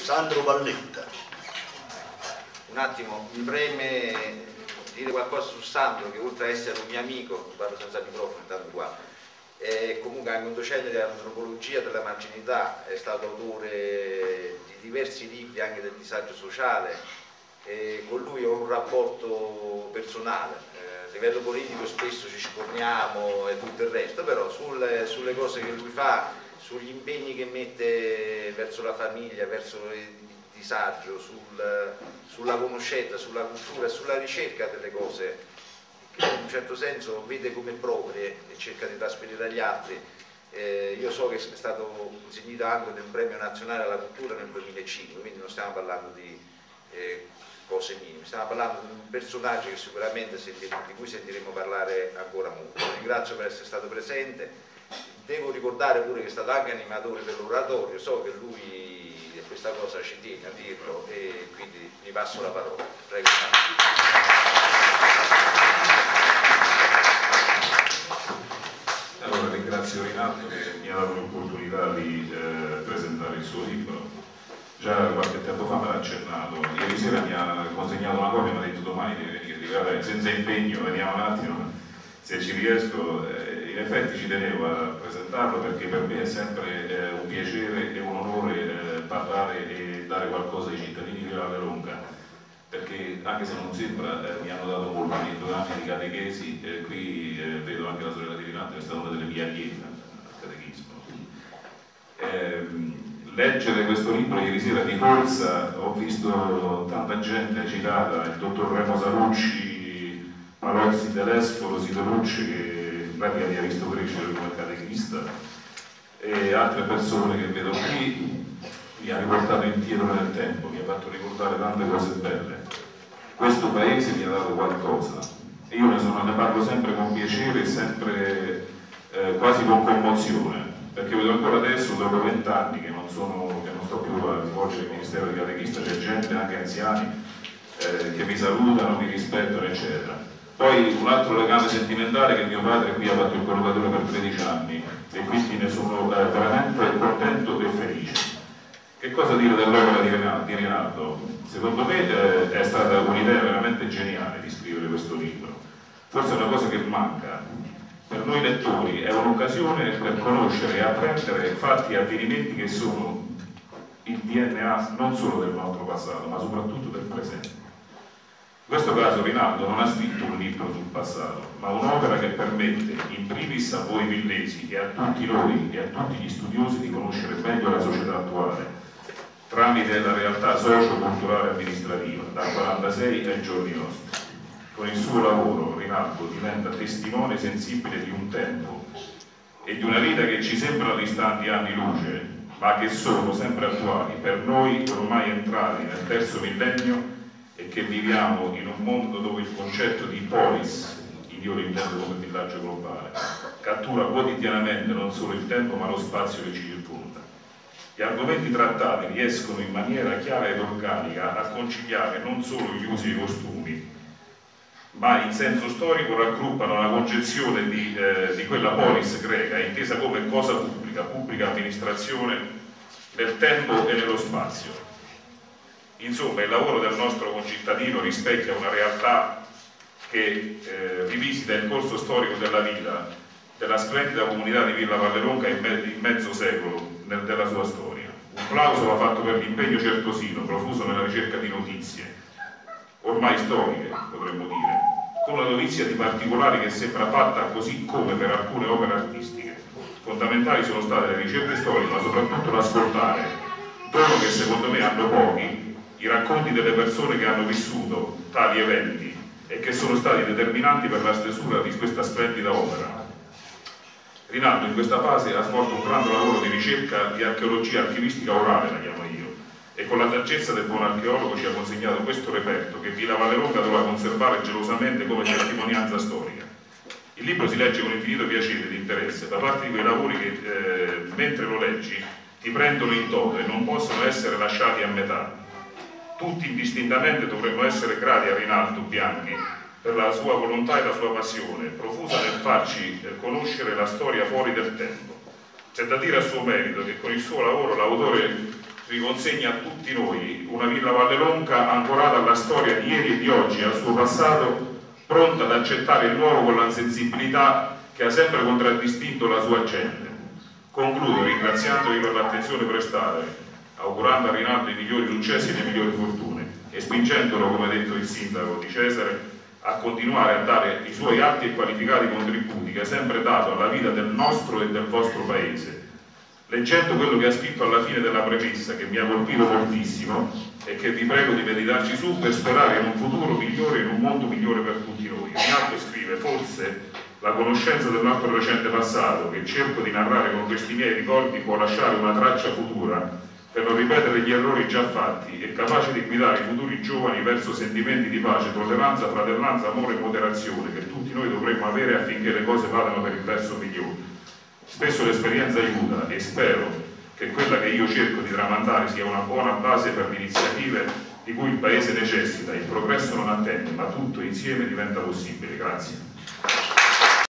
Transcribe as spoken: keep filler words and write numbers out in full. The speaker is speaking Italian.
Sandro Valletta. Un attimo, mi preme dire qualcosa su Sandro, che oltre a essere un mio amico, parlo senza microfono, tanto qua, è comunque anche un docente di antropologia della marginalità, è stato autore di diversi libri anche del disagio sociale, e con lui ho un rapporto personale. Eh, a livello politico spesso ci scorniamo e tutto il resto, però sulle, sulle cose che lui fa, sugli impegni che mette verso la famiglia, verso il disagio, sul, sulla conoscenza, sulla cultura, sulla ricerca delle cose che in un certo senso vede come proprie e cerca di trasferire agli altri. Eh, io so che è stato insignito anche del premio nazionale alla cultura nel duemilacinque, quindi non stiamo parlando di eh, cose minime, stiamo parlando di un personaggio che sicuramente sentiremo, di cui sentiremo parlare ancora molto. Ringrazio per essere stato presente. Devo ricordare pure che è stato anche animatore dell'oratorio, so che lui questa cosa ci tiene a dirlo e quindi gli passo la parola. Prego. Allora ringrazio Rinaldo che mi ha dato l'opportunità di eh, presentare il suo libro. Già qualche tempo fa me l'ha accennato, ieri sera mi ha consegnato una copia e mi ha detto domani devi venire, dico, vabbè, senza impegno, vediamo un attimo se ci riesco. Eh, in effetti ci tenevo a presentarlo perché per me è sempre eh, un piacere e un onore eh, parlare e dare qualcosa ai cittadini di Vallelonga, perché anche se non sembra eh, mi hanno dato molto nei due anni di catechesi, eh, qui eh, vedo anche la sorella di Rinaldo che è stata una delle mie allieve al catechismo. Eh, leggere questo libro ieri sera di corsa, ho visto tanta gente citata, il dottor Remo Sarucci, Palozzi Telesforo, Sito Lucci, che in pratica mi ha visto crescere come catechista, e altre persone che vedo qui, mi ha riportato indietro nel tempo, mi ha fatto ricordare tante cose belle. Questo paese mi ha dato qualcosa e io ne, sono, ne parlo sempre con piacere e sempre eh, quasi con commozione, perché vedo ancora adesso, dopo vent'anni che non sono, che non sto più a svolgere il ministero di catechista, c'è gente, anche anziani, eh, che mi salutano, mi rispettano, eccetera. Poi un altro legame sentimentale, che mio padre qui ha fatto il collocatore per tredici anni e quindi ne sono eh, veramente contento e felice. Che cosa dire dell'opera di Rinaldo? Secondo me eh, è stata un'idea veramente geniale di scrivere questo libro. Forse è una cosa che manca. Per noi lettori è un'occasione per conoscere e apprendere fatti e avvenimenti che sono il D N A non solo del nostro passato, ma soprattutto del presente. In questo caso Rinaldo non ha scritto un libro sul passato, ma un'opera che permette in primis a voi villesi e a tutti noi e a tutti gli studiosi di conoscere meglio la società attuale, tramite la realtà socio-culturale e amministrativa, dal quarantasei ai giorni nostri. Con il suo lavoro Rinaldo diventa testimone sensibile di un tempo e di una vita che ci sembrano distanti anni luce, ma che sono sempre attuali per noi ormai entrati nel terzo millennio e che viviamo in un mondo dove il concetto di polis, io lo intendo come villaggio globale, cattura quotidianamente non solo il tempo ma lo spazio che ci circonda. Gli argomenti trattati riescono in maniera chiara ed organica a conciliare non solo gli usi e i costumi, ma in senso storico raggruppano la concezione di, eh, di quella polis greca, intesa come cosa pubblica, pubblica amministrazione nel tempo e nello spazio. Insomma, il lavoro del nostro concittadino rispecchia una realtà che eh, rivisita il corso storico della vita della splendida comunità di Villa Vallelonga in, me in mezzo secolo nel, della sua storia. Un plauso va fatto per l'impegno certosino, profuso nella ricerca di notizie, ormai storiche, potremmo dire, con una dovizia di particolari che sembra fatta così come per alcune opere artistiche. Fondamentali sono state le ricerche storiche, ma soprattutto l'ascoltare, dono che secondo me hanno pochi, i racconti delle persone che hanno vissuto tali eventi e che sono stati determinanti per la stesura di questa splendida opera. Rinaldo in questa fase ha svolto un grande lavoro di ricerca di archeologia archivistica orale, la chiamo io, e con la saggezza del buon archeologo ci ha consegnato questo reperto che Villa Vallelonga dovrà conservare gelosamente come testimonianza storica. Il libro si legge con infinito piacere ed interesse, da parte di quei lavori che, eh, mentre lo leggi, ti prendono in toto e non possono essere lasciati a metà. Tutti indistintamente dovremmo essere grati a Rinaldo Bianchi per la sua volontà e la sua passione, profusa nel farci conoscere la storia fuori del tempo. C'è da dire a suo merito che con il suo lavoro l'autore riconsegna a tutti noi una Villa Vallelonga ancorata alla storia di ieri e di oggi e al suo passato, pronta ad accettare il nuovo con la sensibilità che ha sempre contraddistinto la sua gente. Concludo ringraziandovi per l'attenzione prestata, augurando a Rinaldo i migliori successi e le migliori fortune e spingendolo, come ha detto il sindaco di Cesare, a continuare a dare i suoi alti e qualificati contributi che ha sempre dato alla vita del nostro e del vostro paese. Leggendo quello che ha scritto alla fine della premessa, che mi ha colpito moltissimo e che vi prego di meditarci su per sperare in un futuro migliore, in un mondo migliore per tutti noi. Rinaldo scrive: forse la conoscenza del nostro recente passato, che cerco di narrare con questi miei ricordi, può lasciare una traccia futura per non ripetere gli errori già fatti e capace di guidare i futuri giovani verso sentimenti di pace, tolleranza, fratellanza, amore e moderazione che tutti noi dovremmo avere affinché le cose vadano per il verso migliore. Spesso l'esperienza aiuta e spero che quella che io cerco di tramandare sia una buona base per le iniziative di cui il Paese necessita. Il progresso non attende, ma tutto insieme diventa possibile. Grazie.